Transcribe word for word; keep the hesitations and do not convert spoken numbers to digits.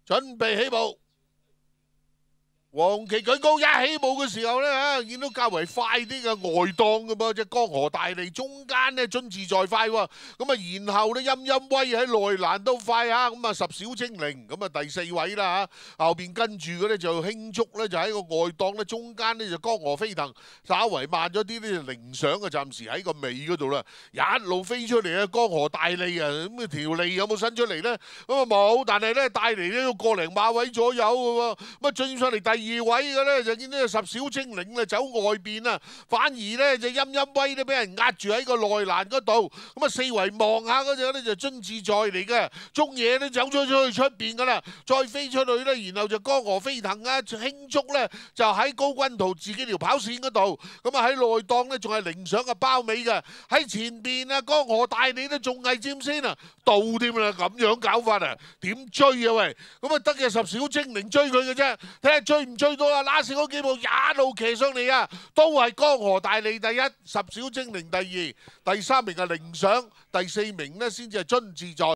準備起步。黃旗舉高，一起步嘅時候咧嚇，見到較為快啲嘅外檔嘅噃，隻江河大利中間咧津自在快喎，咁啊然後咧陰陰威喺內欄都快嚇，咁啊十小精靈咁啊第四位啦嚇，後邊跟住嘅咧就輕足咧就喺個外檔咧，中間咧就江河飛騰，稍為慢咗啲咧就零上啊，暫時喺個尾嗰度啦，一路飛出嚟啊江河大利啊，咁啊條脷有冇伸出嚟咧？咁啊冇，但係咧帶嚟呢個零馬位左右嘅喎，咁啊進上嚟第二位嘅咧就見到十小精靈咧走外邊啊，反而咧就陰陰威咧俾人壓住喺個內欄嗰度，咁啊四圍望下嗰隻咧就津自在嚟嘅，中野都走咗出去出邊噶啦，再飛出去咧，然後就江河飛騰啊，輕足咧就喺高君圖自己條跑線嗰度，咁啊喺內檔咧仲係零上嘅包尾嘅，喺前邊啊江河大利都仲係佔先啊，到添啦，咁樣搞法啊，點追啊喂？咁啊得嘅十小精靈追佢嘅啫，睇下追唔追到啊！拉線嗰幾步一路騎上嚟啊，都係江河大利第一，十小精靈第二，第三名係零上，第四名呢先至係津自在。